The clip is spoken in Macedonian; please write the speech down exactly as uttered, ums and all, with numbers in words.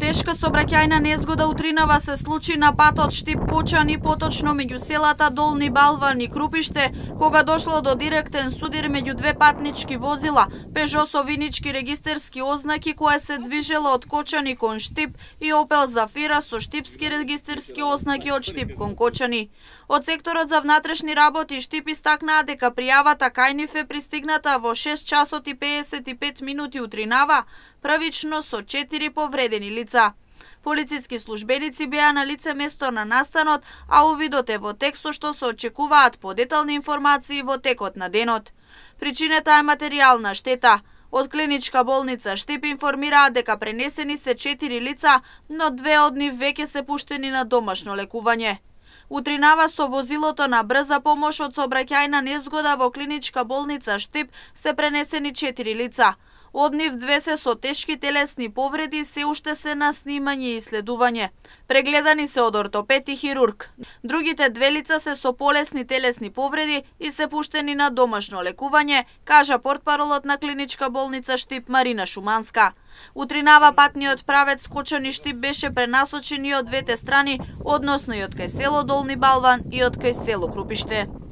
Тешка сообраќајна незгода утринава се случи на патот Штип-Кочани, поточно меѓу селата Долни Балван и Крупиште, кога дошло до директен судир меѓу две патнички возила, Пежо со винички регистерски ознаки која се движела од Кочани кон Штип и Опел Зафира со штипски регистерски ознаки од Штип кон Кочани. Од секторот за внатрешни работи Штип истакнаа дека пријавата кај нив е пристигната во шест часот и педесет и пет минути утринава, првично со четири повредени лица. Полициски службеници беа на лице место на настанот, а увидот е во тек со што се очекуваат подетални информации во текот на денот. Причината е материјална штета. Од клиничка болница Штип информираат дека пренесени се четири лица, но две од нив веќе се пуштени на домашно лекување. Утринава со возилото на брза помош од сообраќајна незгода во клиничка болница Штип се пренесени четири лица. Од нив две се со тешки телесни повреди и се уште се на снимање и исследување. Прегледани се од ортопед и хирург. Другите две лица се со полесни телесни повреди и се пуштени на домашно лекување, кажа портпаролот на клиничка болница Штип Марина Шуманска. Утринава патниот правец Кочани Штип беше пренасочен и од двете страни, односно и од кај село Долни Балван и од кај село Крупиште.